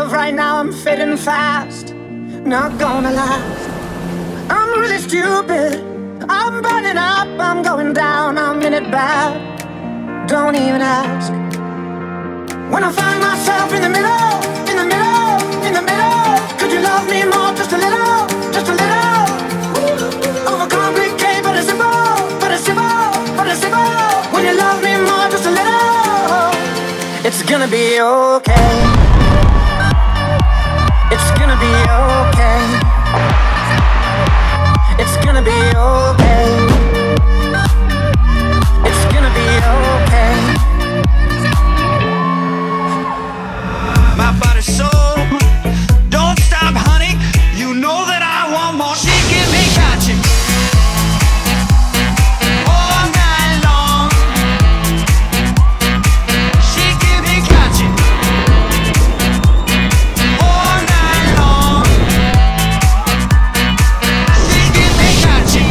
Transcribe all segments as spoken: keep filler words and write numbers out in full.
love right now, I'm fading fast. Not gonna last. I'm really stupid. I'm burning up, I'm going down, I'm in it bad. Don't even ask. When I find myself in the middle, in the middle, in the middle, could you love me more, just a little, just a little? Overcomplicate, but it's simple, but it's simple, but it's simple. When you love me more, just a little, it's gonna be okay. It's gonna be okay. It's gonna be okay. It's gonna be okay. My body's so, don't stop, honey. You know that I want more. She give me gotcha all night long. She give me gotcha all night long. She give me gotcha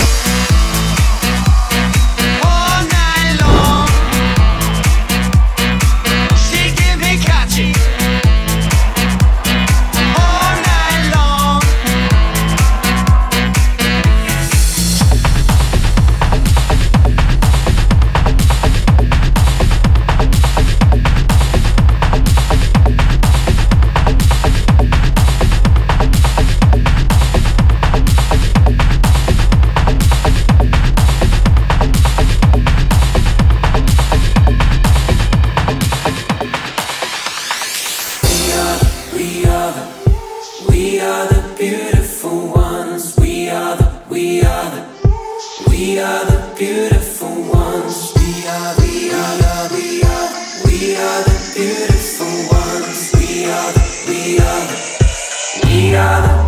all night long. She give me gotcha all night long. We are the, we are the beautiful ones. We are the, we are the, we are the beautiful ones. We are, we are the, we are, we are the beautiful ones. We are the, we are the, we are the